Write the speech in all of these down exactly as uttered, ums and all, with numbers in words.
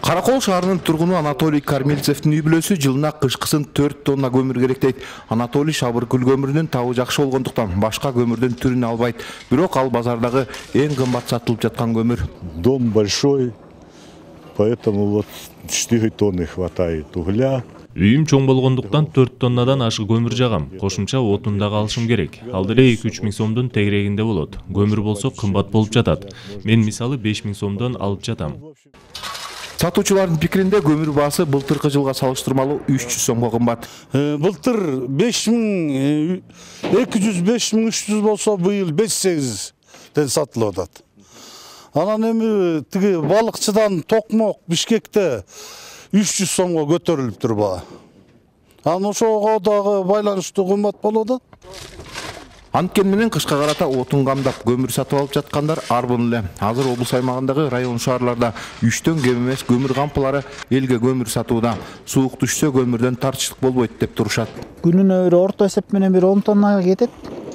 Каракол шаарынын тургуну Анатолий Кармельцевдин үй бүлөсү жылына кышкысын төрт тонна көмүр керек дейт. Анатолий шабыркүл көмүрүнүн табы жакшы болгондуктан башка көмүрдүн түрүн албайт. Бирок ал базардагы эң кымбат сатылып жаткан көмүр. Дом большой, поэтому вот четыре тонны хватает угля. Үйүм чоң болгондуктан төрт тоннадан ашык көмүр жагам. Кошумча отун дагы алышым керек. Ал деле эки үч миң сомдун тегерегинде болот. Көмүр болсо кымбат болуп жатат. Мен мисалы беш миң сомдон алып жатам. Сатуучулардын пикиринде көмүр баасы былтыркы жылга салыштырмалуу үч жүз сомго кымбат. Былтыр беш миң, эки жүз, беш миң, үч жүз болсо быйыл беш сегизден сатылып атат. Анан эми тиги балыкчыдан Токмок, Бишкекте үч жүз сомго көтөрүлүп тур баа. Анан ошого дагы байланыштуу кымбат болот. Анткени менен кышка карата отун камдап көмүр сатып алып жаткандар арбын эле. Азыр облус аймагындагы район шаарларда үчтөн кем эмес көмүр кампалары элге көмүр сатууда. Суук түшсө көмүрдөн тартыштык болбойт деп турушат. Күнүнө бир орто эсеп менен бир он тоннага кетет.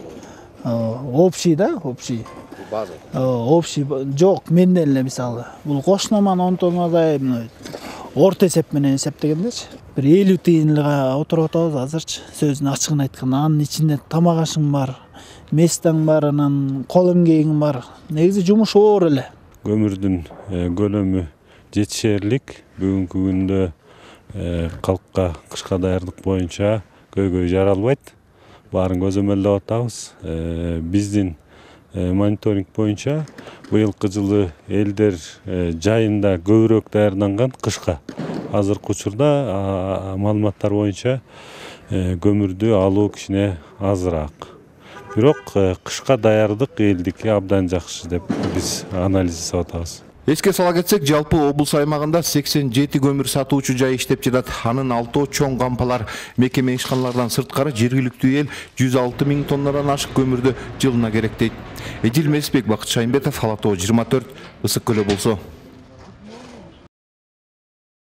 Общий да, общий. База. Общий жок, менден эле мисалы. Бул кошунаман он тоннадай орто эсеп менен эсептегендечи. Бир элүү тыйынга отуруп атабыз азырчы. Сөзүн ачыгын айтканда, анын ичинде тамак ашың бар, местаң бар, анан кол эмгегиң бар. Негизи жумуш оор эле. Көмүрдүн көлөмү жетишерлик. Бүгүнкү күндө калкка кышка даярдык боюнча көйгөй жаралбайт. Баарын көзөмөлдөп атабыз. Биздин мониторинг боюнча быйылкы жылы элдер жайында көбүрөөк даярданган кышка. Азыркы учурда маалыматтар боюнча көмүрдү алуу кичине азыраак. Бирок кышка даярдык элдики абдан жакшы деп биз анализ жасап атабыз. Эске сала кетсек, жалпы облус аймагында сексен жети көмүр сатуучу жай иштеп жатат. Анын алтоо чоң кампалар. Мекеме ишканалардан сырткары жергиликтүү эл жүз алты миң тоннадан ашык көмүрдү жылына керек дейт. Эдил Месбек, Бакыт Шайымбетов, Ала тоо жыйырма төрт, Ысык көлү болсо.